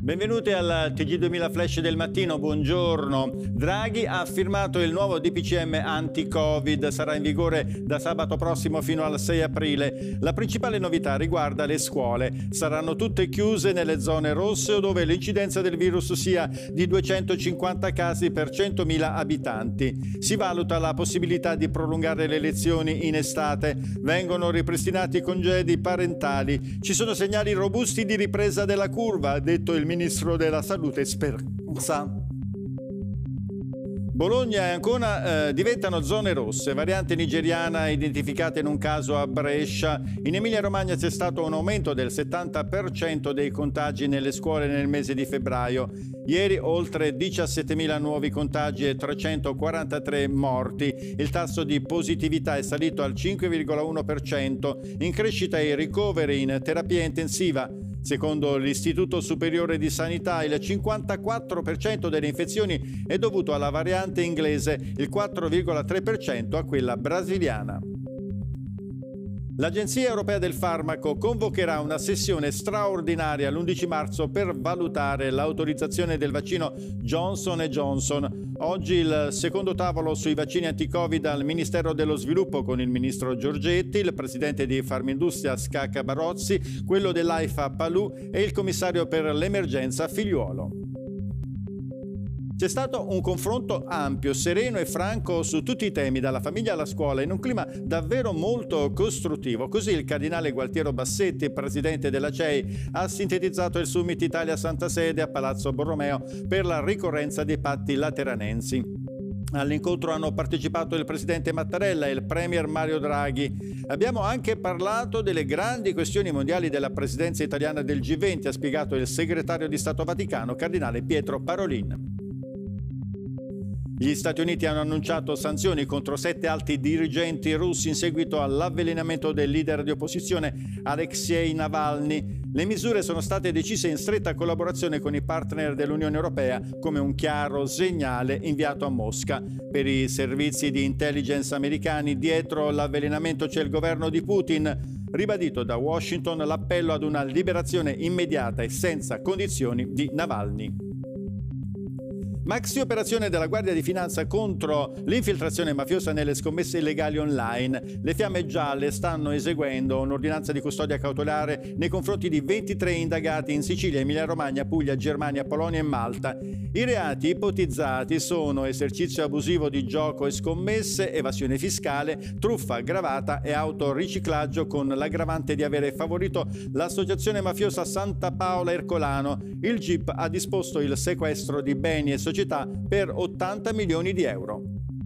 Benvenuti al TG2000 Flash del mattino, buongiorno. Draghi ha firmato il nuovo DPCM anti-Covid, sarà in vigore da sabato prossimo fino al 6 aprile. La principale novità riguarda le scuole. Saranno tutte chiuse nelle zone rosse o dove l'incidenza del virus sia di 250 casi per 100.000 abitanti. Si valuta la possibilità di prolungare le lezioni in estate. Vengono ripristinati i congedi parentali. Ci sono segnali robusti di ripresa della curva, ha detto il Ministro della Salute Speranza. Bologna e Ancona diventano zone rosse, variante nigeriana identificata in un caso a Brescia. In Emilia-Romagna c'è stato un aumento del 70% dei contagi nelle scuole nel mese di febbraio. Ieri oltre 17.000 nuovi contagi e 343 morti. Il tasso di positività è salito al 5,1%, in crescita i ricoveri in terapia intensiva. Secondo l'Istituto Superiore di Sanità, il 54% delle infezioni è dovuto alla variante inglese, il 4,3% a quella brasiliana. L'Agenzia Europea del Farmaco convocherà una sessione straordinaria l'11 marzo per valutare l'autorizzazione del vaccino Johnson & Johnson. Oggi il secondo tavolo sui vaccini anti-Covid al Ministero dello Sviluppo con il ministro Giorgetti, il presidente di Farmindustria Scacca Barozzi, quello dell'AIFA Palù e il commissario per l'emergenza Figliuolo. C'è stato un confronto ampio, sereno e franco su tutti i temi, dalla famiglia alla scuola, in un clima davvero molto costruttivo. Così il cardinale Gualtiero Bassetti, presidente della CEI, ha sintetizzato il Summit Italia-Santa Sede a Palazzo Borromeo per la ricorrenza dei patti lateranensi. All'incontro hanno partecipato il presidente Mattarella e il premier Mario Draghi. Abbiamo anche parlato delle grandi questioni mondiali della presidenza italiana del G20, ha spiegato il segretario di Stato Vaticano, cardinale Pietro Parolin. Gli Stati Uniti hanno annunciato sanzioni contro 7 alti dirigenti russi in seguito all'avvelenamento del leader di opposizione Alexei Navalny. Le misure sono state decise in stretta collaborazione con i partner dell'Unione Europea come un chiaro segnale inviato a Mosca. Per i servizi di intelligence americani, dietro l'avvelenamento c'è il governo di Putin. Ribadito da Washington l'appello ad una liberazione immediata e senza condizioni di Navalny. Maxi operazione della Guardia di Finanza contro l'infiltrazione mafiosa nelle scommesse illegali online. Le Fiamme Gialle stanno eseguendo un'ordinanza di custodia cautelare nei confronti di 23 indagati in Sicilia, Emilia-Romagna, Puglia, Germania, Polonia e Malta. I reati ipotizzati sono esercizio abusivo di gioco e scommesse, evasione fiscale, truffa aggravata e autoriciclaggio con l'aggravante di avere favorito l'associazione mafiosa Santa Paola Ercolano. Il GIP ha disposto il sequestro di beni e società per 80 milioni di euro.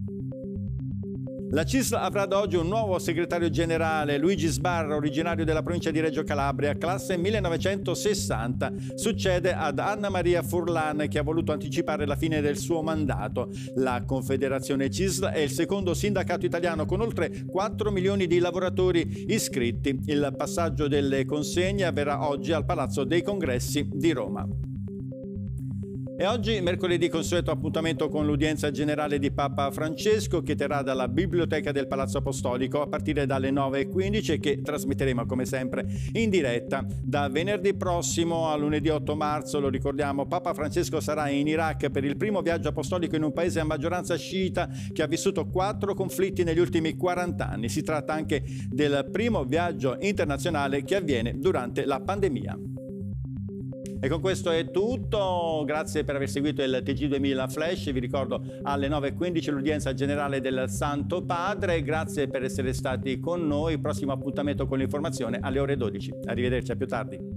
La CISL avrà da oggi un nuovo segretario generale, Luigi Sbarra, originario della provincia di Reggio Calabria, classe 1960. Succede ad Anna Maria Furlan, che ha voluto anticipare la fine del suo mandato. La Confederazione CISL è il secondo sindacato italiano con oltre 4 milioni di lavoratori iscritti. Il passaggio delle consegne avverrà oggi al Palazzo dei Congressi di Roma. E oggi, mercoledì, consueto appuntamento con l'udienza generale di Papa Francesco, che terrà dalla Biblioteca del Palazzo Apostolico a partire dalle 9:15 e che trasmetteremo come sempre in diretta. Da venerdì prossimo a lunedì 8 marzo, lo ricordiamo, Papa Francesco sarà in Iraq per il primo viaggio apostolico in un paese a maggioranza sciita che ha vissuto 4 conflitti negli ultimi 40 anni. Si tratta anche del primo viaggio internazionale che avviene durante la pandemia. E con questo è tutto, grazie per aver seguito il TG2000 Flash, vi ricordo alle 9:15 l'udienza generale del Santo Padre, grazie per essere stati con noi, prossimo appuntamento con l'informazione alle ore 12, arrivederci, a più tardi.